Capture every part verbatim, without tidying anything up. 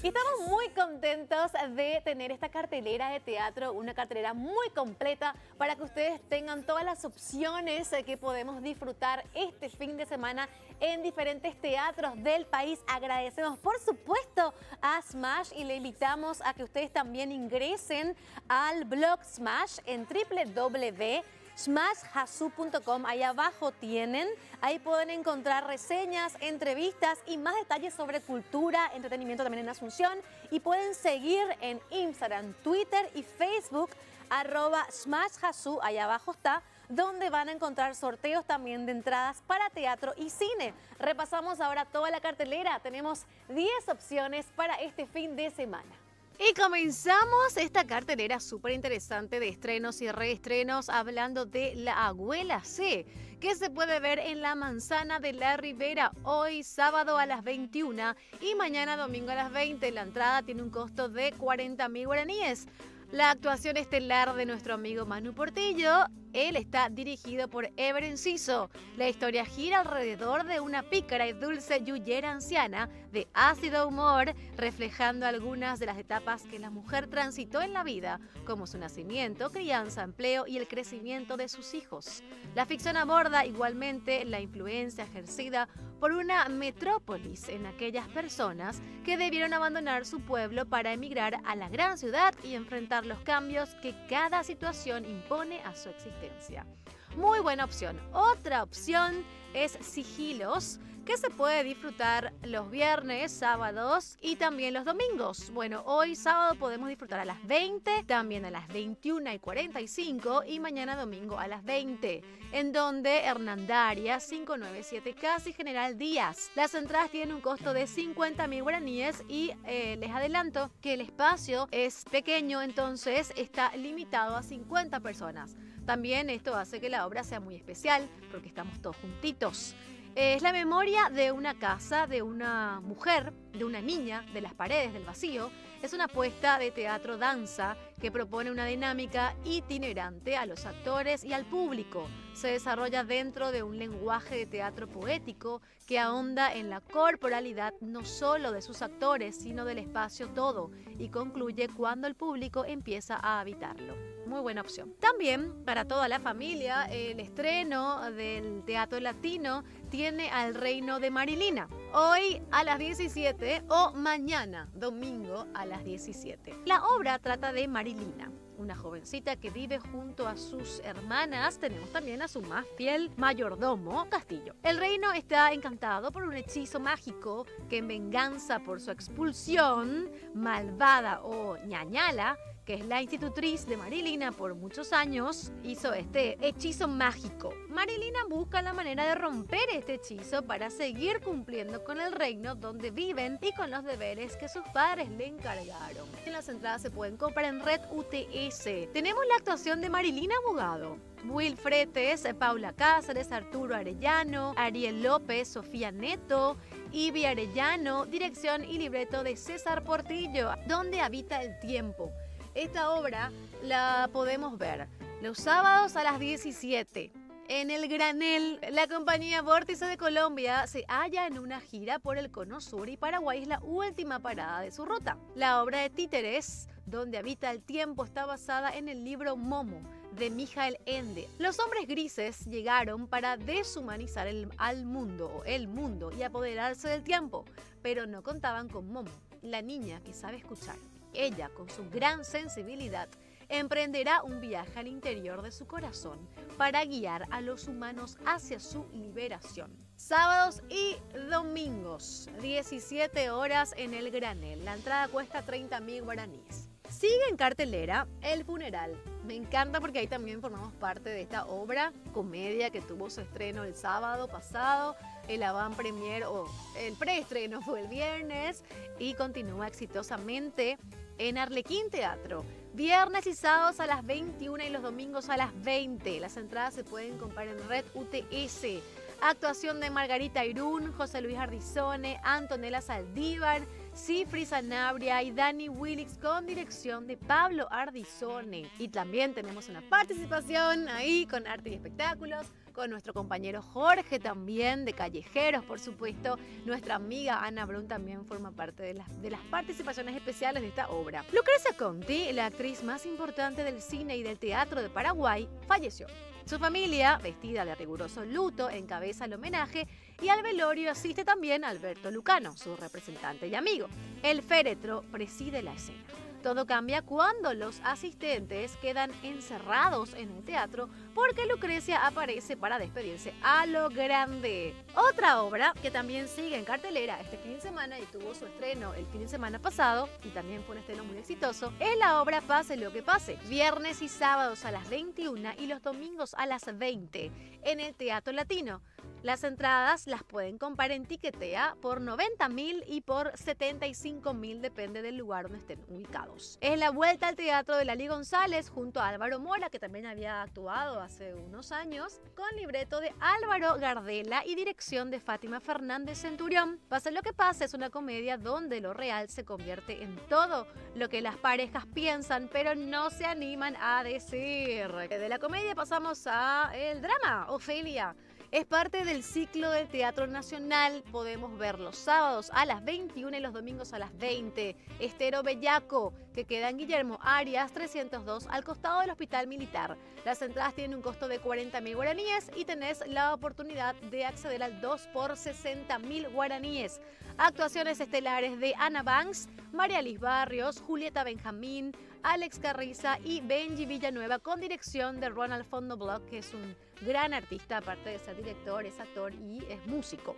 Y estamos muy contentos de tener esta cartelera de teatro, una cartelera muy completa para que ustedes tengan todas las opciones que podemos disfrutar este fin de semana en diferentes teatros del país. Agradecemos por supuesto a Smash y le invitamos a que ustedes también ingresen al blog Smash en doble u doble u doble u punto smash hasu punto com. Ahí abajo tienen, ahí pueden encontrar reseñas, entrevistas y más detalles sobre cultura, entretenimiento también en Asunción. Y pueden seguir en Instagram, Twitter y Facebook, arroba Smash Hasu, ahí abajo está, donde van a encontrar sorteos también de entradas para teatro y cine. Repasamos ahora toda la cartelera, tenemos diez opciones para este fin de semana. Y comenzamos esta cartelera súper interesante de estrenos y reestrenos hablando de La Abuela C, que se puede ver en La Manzana de la Ribera hoy sábado a las veintiuna y mañana domingo a las veinte. La entrada tiene un costo de cuarenta mil guaraníes. La actuación estelar de nuestro amigo Manu Portillo, él está dirigido por Ever Enciso. La historia gira alrededor de una pícara y dulce yuyera anciana de ácido humor, reflejando algunas de las etapas que la mujer transitó en la vida, como su nacimiento, crianza, empleo y el crecimiento de sus hijos. La ficción aborda igualmente la influencia ejercida por una metrópolis en aquellas personas que debieron abandonar su pueblo para emigrar a la gran ciudad y enfrentar los cambios que cada situación impone a su existencia. Muy buena opción. Otra opción es Sigilos, que se puede disfrutar los viernes, sábados y también los domingos. Bueno, hoy sábado podemos disfrutar a las veinte, también a las veintiuna y cuarenta y cinco y mañana domingo a las veinte, en donde Hernandaria cinco noventa y siete Casi General Díaz. Las entradas tienen un costo de cincuenta mil guaraníes y eh, les adelanto que el espacio es pequeño, entonces está limitado a cincuenta personas. También esto hace que la obra sea muy especial porque estamos todos juntitos. Es la memoria de una casa, de una mujer, de una niña, de las paredes del vacío. Es una apuesta de teatro-danza que propone una dinámica itinerante a los actores y al público. Se desarrolla dentro de un lenguaje de teatro poético que ahonda en la corporalidad no solo de sus actores, sino del espacio todo, y concluye cuando el público empieza a habitarlo. Muy buena opción. También para toda la familia, el estreno del teatro latino tiene al Reino de Marilina. Hoy a las diecisiete o mañana domingo a las diecisiete. La obra trata de Marilina, una jovencita que vive junto a sus hermanas. Tenemos también a su más fiel mayordomo, Castillo. El reino está encantado por un hechizo mágico que, en venganza por su expulsión, malvada o ñañala, que es la institutriz de Marilina por muchos años, hizo este hechizo mágico. Marilina busca la manera de romper este hechizo para seguir cumpliendo con el reino donde viven y con los deberes que sus padres le encargaron. Las entradas se pueden comprar en Red U T S. Tenemos la actuación de Marilina Abogado, Will Fretes, Paula Cáceres, Arturo Arellano, Ariel López, Sofía Neto, Ivy Arellano, dirección y libreto de César Portillo. Donde habita el tiempo. Esta obra la podemos ver los sábados a las diecisiete. En el Granel, la compañía Vórtice de Colombia se halla en una gira por el Cono Sur y Paraguay es la última parada de su ruta. La obra de títeres, Donde habita el tiempo, está basada en el libro Momo, de Mijael Ende. Los hombres grises llegaron para deshumanizar el, al mundo o el mundo y apoderarse del tiempo, pero no contaban con Momo, la niña que sabe escuchar. Ella, con su gran sensibilidad, emprenderá un viaje al interior de su corazón para guiar a los humanos hacia su liberación. Sábados y domingos, diecisiete horas en el Granel. La entrada cuesta treinta mil guaraníes. Sigue en cartelera El Funeral. Me encanta porque ahí también formamos parte de esta obra, comedia que tuvo su estreno el sábado pasado. El avant premier o el preestreno fue el viernes y continúa exitosamente en Arlequín Teatro. Viernes y sábados a las veintiuna y los domingos a las veinte. Las entradas se pueden comprar en Red U T S. Actuación de Margarita Irún, José Luis Ardizone, Antonella Saldívar, Cifri Sanabria y Dani Willix, con dirección de Pablo Ardizone. Y también tenemos una participación ahí con Arte y Espectáculos, con nuestro compañero Jorge también, de Callejeros, por supuesto. Nuestra amiga Ana Brun también forma parte de las, de las participaciones especiales de esta obra. Lucrecia Conti, la actriz más importante del cine y del teatro de Paraguay, falleció. Su familia, vestida de riguroso luto, encabeza el homenaje y al velorio asiste también Alberto Lucano, su representante y amigo. El féretro preside la escena. Todo cambia cuando los asistentes quedan encerrados en el teatro porque Lucrecia aparece para despedirse a lo grande. Otra obra que también sigue en cartelera este fin de semana y tuvo su estreno el fin de semana pasado y también fue un estreno muy exitoso es la obra Pase lo que pase, viernes y sábados a las veintiuna y los domingos a las veinte en el Teatro Latino. Las entradas las pueden comprar en Tiquetea por noventa mil y por setenta y cinco mil, depende del lugar donde estén ubicados. Es la vuelta al teatro de Lali González junto a Álvaro Mora, que también había actuado hace unos años, con libreto de Álvaro Gardela y dirección de Fátima Fernández Centurión. Pase lo que pase es una comedia donde lo real se convierte en todo lo que las parejas piensan, pero no se animan a decir. De la comedia pasamos a el drama, Ofelia. Es parte del ciclo del Teatro Nacional. Podemos ver los sábados a las veintiuna y los domingos a las veinte. Estero Bellaco, que queda en Guillermo Arias trescientos dos, al costado del Hospital Militar. Las entradas tienen un costo de cuarenta mil guaraníes y tenés la oportunidad de acceder al dos por sesenta mil guaraníes. Actuaciones estelares de Ana Banks, María Liz Barrios, Julieta Benjamín, Alex Carriza y Benji Villanueva, con dirección de Ronald Fondo Block, que es un gran artista, aparte de ser director, es actor y es músico.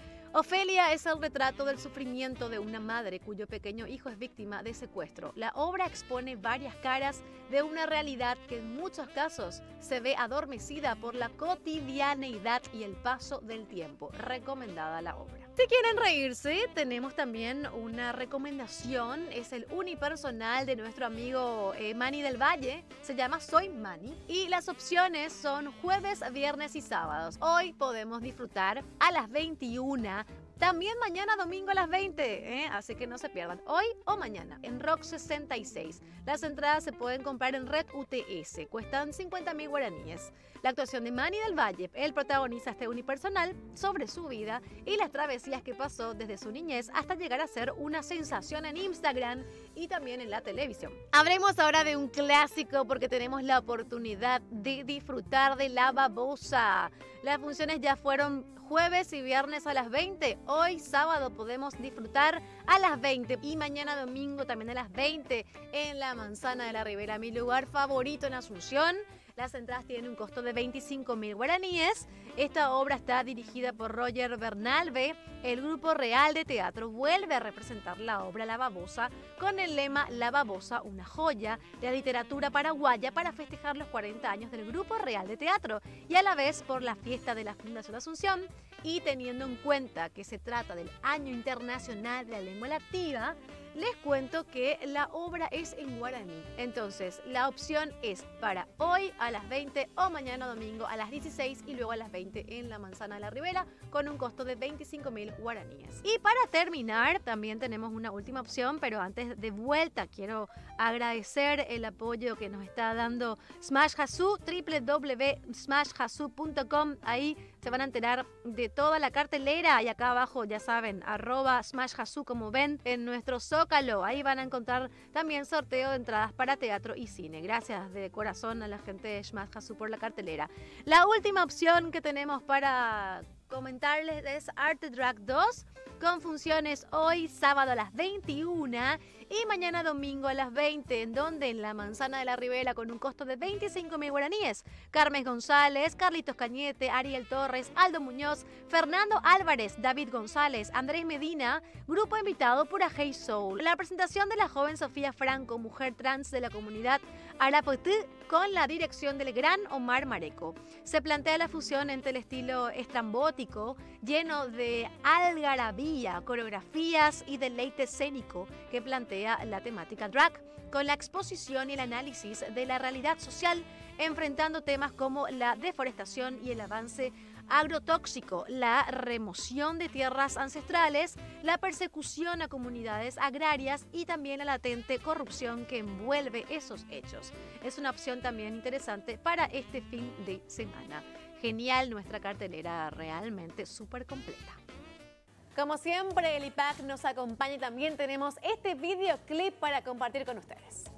Ofelia es el retrato del sufrimiento de una madre cuyo pequeño hijo es víctima de secuestro. La obra expone varias caras de una realidad que en muchos casos se ve adormecida por la cotidianeidad y el paso del tiempo. Recomendada la obra. Si quieren reírse, tenemos también una recomendación. Es el unipersonal de nuestro amigo eh, Manny del Valle. Se llama Soy Manny. Y las opciones son jueves, viernes y sábados. Hoy podemos disfrutar a las veintiuna. También mañana domingo a las veinte, ¿eh? Así que no se pierdan, hoy o mañana, en Rock sesenta y seis. Las entradas se pueden comprar en Red U T S, cuestan cincuenta mil guaraníes. La actuación de Manny del Valle, él protagoniza este unipersonal sobre su vida y las travesías que pasó desde su niñez hasta llegar a ser una sensación en Instagram y también en la televisión. Hablemos ahora de un clásico porque tenemos la oportunidad de disfrutar de La Babosa. Las funciones ya fueron jueves y viernes a las veinte. Hoy sábado podemos disfrutar a las veinte y mañana domingo también a las veinte en la Manzana de la Ribera, mi lugar favorito en Asunción. Las entradas tienen un costo de veinticinco mil guaraníes. Esta obra está dirigida por Roger Bernalve. El Grupo Real de Teatro vuelve a representar la obra La Babosa con el lema La Babosa, una joya de la literatura paraguaya, para festejar los cuarenta años del Grupo Real de Teatro y a la vez por la fiesta de la Fundación Asunción. Y teniendo en cuenta que se trata del Año Internacional de la Lengua Latina, les cuento que la obra es en guaraní. Entonces, la opción es para hoy a las veinte o mañana domingo a las dieciséis y luego a las veinte en la Manzana de la Ribera con un costo de veinticinco mil guaraníes. Y para terminar, también tenemos una última opción, pero antes de vuelta quiero agradecer el apoyo que nos está dando Smash Hasu, doble u doble u doble u punto smash hasu punto com. Ahí se van a enterar de toda la cartelera y acá abajo, ya saben, arroba Smash Hasu, como ven en nuestro Zócalo. Ahí van a encontrar también sorteo de entradas para teatro y cine. Gracias de corazón a la gente de Smash Hasu por la cartelera. La última opción que tenemos para comentarles es Arte Drag dos, con funciones hoy sábado a las veintiuna y mañana domingo a las veinte, en donde en la Manzana de la Ribera con un costo de veinticinco mil guaraníes. Carmen González, Carlitos Cañete, Ariel Torres, Aldo Muñoz, Fernando Álvarez, David González, Andrés Medina, grupo invitado por Hey Soul. La presentación de la joven Sofía Franco, mujer trans de la comunidad Arapotí, con la dirección del gran Omar Mareco. Se plantea la fusión entre el estilo estrambótico, lleno de algarabía, coreografías y deleite escénico que plantea la temática drag, con la exposición y el análisis de la realidad social, enfrentando temas como la deforestación y el avance agrotóxico, la remoción de tierras ancestrales, la persecución a comunidades agrarias y también la latente corrupción que envuelve esos hechos. Es una opción también interesante para este fin de semana. genial nuestra cartelera, realmente súper completa. Como siempre, el I P A C nos acompaña y también tenemos este videoclip para compartir con ustedes.